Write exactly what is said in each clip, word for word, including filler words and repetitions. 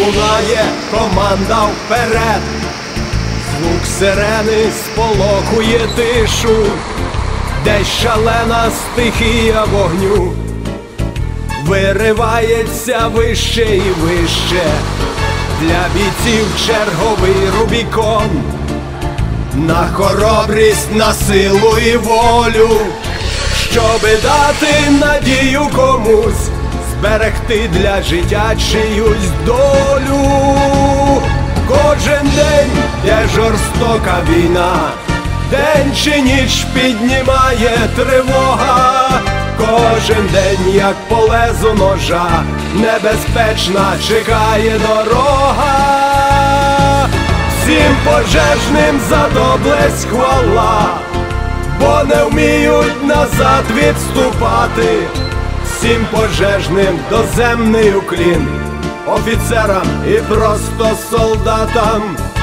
лунає команда вперед, звук сирени сполохує тишу, десь шалена стихія вогню виривається вище і вище. Для бійців черговий Рубікон, на хоробрість, на силу і волю, щоби дати надію комусь, зберегти для життя чиюсь долю. Кожен день, де жорстока війна, день чи ніч піднімає тривога. Кожен день, як по лезу ножа, небезпечна чекає дорога. Всім пожежним за доблесть хвала, бо не вміють назад відступати. Всім пожежним доземний уклін, офіцерам і просто солдатам.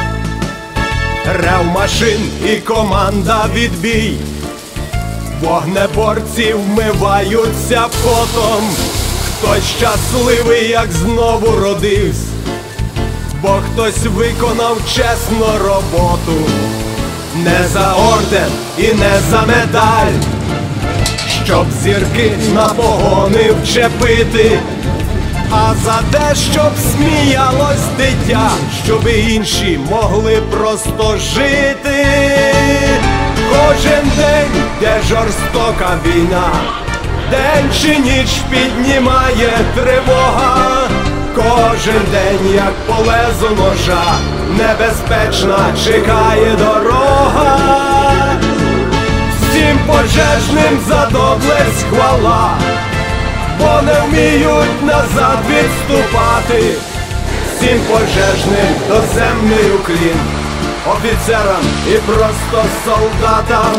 Рев машин і команда відбій, вогнеборці вмиваються потом. Хтось щасливий, як знову родився, бо хтось виконав чесно роботу. Не за орден і не за медаль, щоб зірки на погони вчепити, а за те, щоб сміялось дитя, щоб інші могли просто жити. Кожен день, де жорстока війна, день чи ніч піднімає тривога. Кожен день, як по лезу ножа, небезпечна чекає дорога. Всім пожежним за доблесть хвала, бо не вміють назад відступати. Всім пожежним доземний уклін, офіцерам і просто солдатам.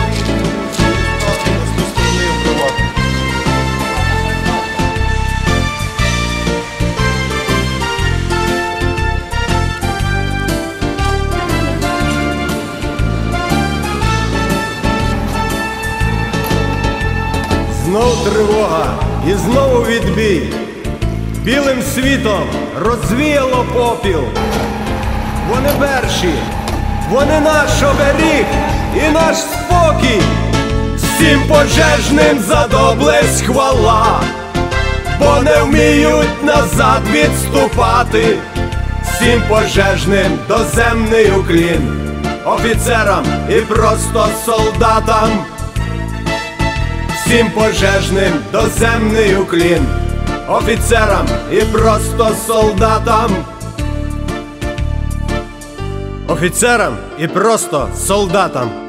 Знов тривога і знову відбій. Білим світом розвіяло попіл. Вони перші, вони наш оберіг і наш спокій. Всім пожежним за доблесть хвала, бо не вміють назад відступати. Всім пожежним доземний уклін, офіцерам і просто солдатам. Всім пожежним доземний уклін, офіцерам і просто солдатам. Офіцерам і просто солдатам.